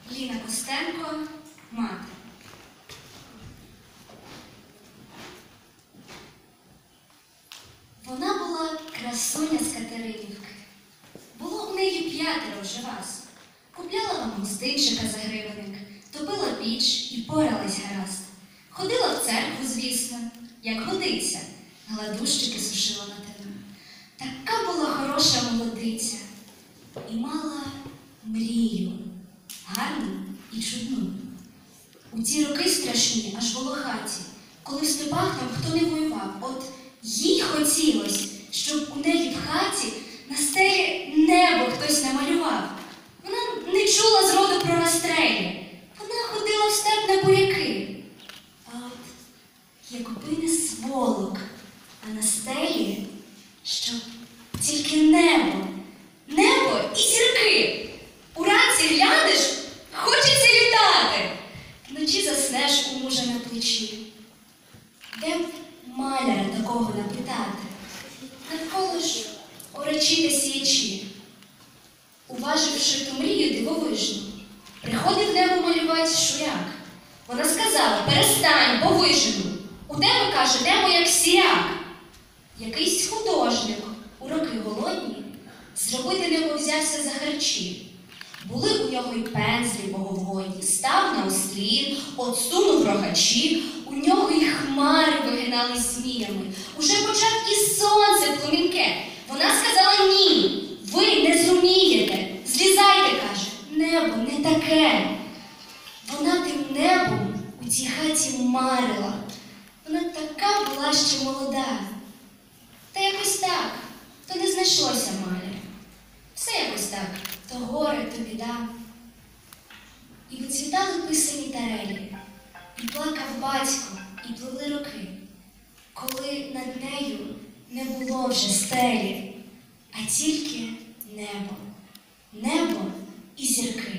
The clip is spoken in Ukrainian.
Ліна Костенко, мати. Вона була красуня з Катеринівки. Було в неї 5 вже вас. Купляла вам гостинчика за гривенник, топила піч і поралась гаразд. Ходила в церкву, звісно, як годиться, гладущики сушила на тину. Така була хороша молодиця і мала мрію, гарну і чудну. У ті роки страшні, аж волохаті, коли в степах там хто не воював, от їй хотілось, щоб у неї в хаті на стелі небо хтось намалював. Вона не чула зроду про розстріли. Вона ходила в степ на буряки. А от якби не сволок, а на стелі, щоб тільки небо, небо і зірки. Уранці глянеш, хочеться літати. Вночі заснеш у мужа на плечі. Де б маляра такого напитати? Навколо ж орачі та сіячі. Уваживши ту мрію дивовижну, приходив небо малювати Шуряк. Вона сказала: перестань, бо вижену. У тебе, каже, небо як сіряк. Якийсь художник у роки голодні зробити небо взявся за харчі. Були у нього й пензлі боговодні, став на ослін, отсунув рогачі, у нього й хмари вигинали зміями. Уже почав і сонце пломінке. Вона сказала: ні, ви не зумієте. Злізайте, каже, небо не таке. Вона тим небом у цій хаті марила. Вона така була ще молода. Та якось так, то не знайшлося маля. Все якось так, то горе, то біда. І вицвітали писані тарелі, і плакав батько, і пливли роки, коли над нею не було вже стелі, а тільки небо, небо і зірки.